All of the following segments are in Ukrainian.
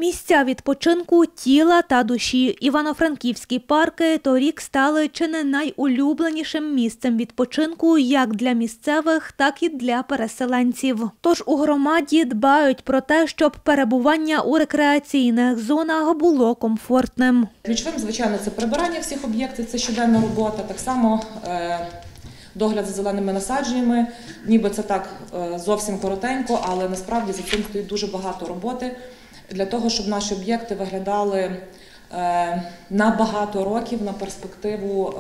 Місця відпочинку тіла та душі. Івано-Франківські парки торік стали чи не найулюбленішим місцем відпочинку як для місцевих, так і для переселенців. Тож у громаді дбають про те, щоб перебування у рекреаційних зонах було комфортним. Ключовим, звичайно, це прибирання всіх об'єктів, це щоденна робота. Так само догляд за зеленими насадженнями, ніби це так зовсім коротенько, але насправді за цим стоїть дуже багато роботи для того, щоб наші об'єкти виглядали на багато років, на перспективу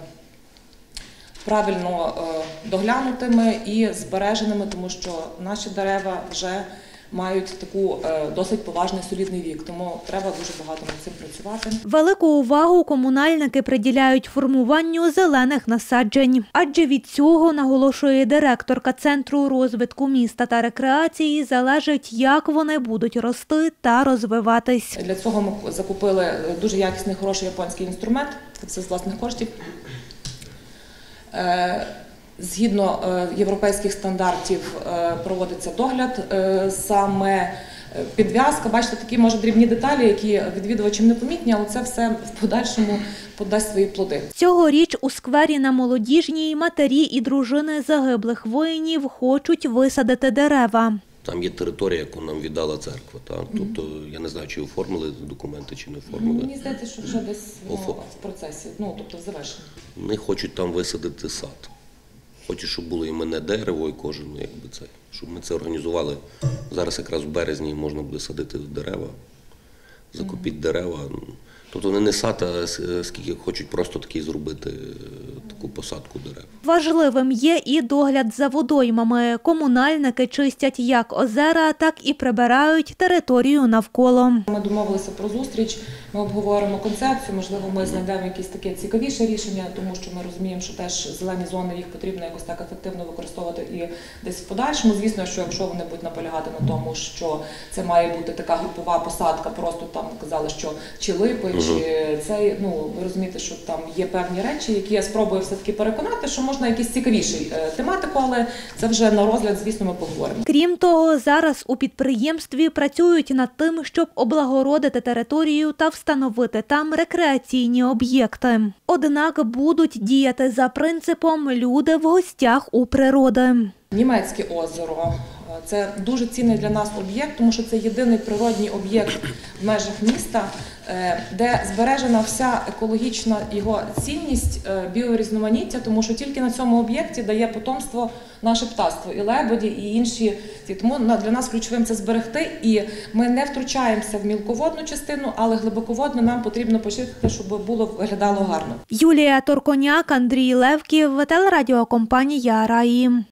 правильно доглянутими і збереженими, тому що наші дерева вже мають таку досить поважний солідний вік, тому треба дуже багато над цим працювати. Велику увагу комунальники приділяють формуванню зелених насаджень. Адже від цього, наголошує директорка Центру розвитку міста та рекреації, залежить, як вони будуть рости та розвиватись. Для цього ми закупили дуже якісний, хороший японський інструмент, це все з власних коштів. Згідно європейських стандартів проводиться догляд, саме підв'язка. Бачите, такі, може, дрібні деталі, які відвідувачам не помітні, але це все в подальшому подасть свої плоди. Цьогоріч у сквері на Молодіжній матері і дружини загиблих воїнів хочуть висадити дерева. Там є територія, яку нам віддала церква. Тобто, я не знаю, чи оформили документи, чи не оформили. Мені здається, що вже десь в процесі, тобто в завершенні. Вони хочуть там висадити сад. Хочуть, щоб було іменне дерево і кожен, щоб ми це організували. Зараз якраз в березні можна буде садити дерева, закупити дерева. Тобто вони не сад, а скільки хочуть просто такий зробити таку посадку дерев. Важливим є і догляд за водоймами. Комунальники чистять як озера, так і прибирають територію навколо. Ми домовилися про зустріч, ми обговоримо концепцію, можливо, ми знайдемо якесь таке цікавіше рішення, тому що ми розуміємо, що теж зелені зони, їх потрібно якось так ефективно використовувати і десь в подальшому. Звісно, що якщо вони будуть наполягати на тому, що це має бути така групова посадка, просто там казали, що чи липи, чи цей, ви розумієте, що там є певні речі, які я спробую все-таки переконати, що можна якісь цікавіші тематику, але це вже на розгляд, звісно, ми поговоримо. Крім того, зараз у підприємстві працюють над тим, щоб облагородити територію та встановити там рекреаційні об'єкти. Однак будуть діяти за принципом «люди в гостях у природи». Німецьке озеро – це дуже цінний для нас об'єкт, тому що це єдиний природній об'єкт в межах міста, де збережена вся екологічна його цінність, біорізноманіття, тому що тільки на цьому об'єкті дає потомство наше птаство, і лебеді, і інші. Тому для нас ключовим це зберегти, і ми не втручаємося в мілководну частину, але глибоководну нам потрібно почистити, щоб виглядало гарно. Юлія Торконяк, Андрій Левків, телерадіокомпанія «Раї».